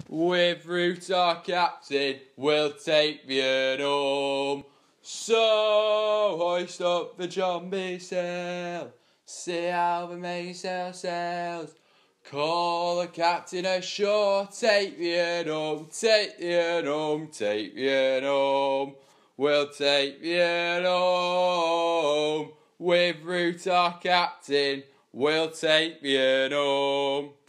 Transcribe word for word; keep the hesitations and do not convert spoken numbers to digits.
With Root our captain, we'll take the home. So hoist up the John B. sail, see how the mainsail sails. Call the captain ashore, take the home, take the home, take the home. We'll take the home. With Root our captain, we'll take the home.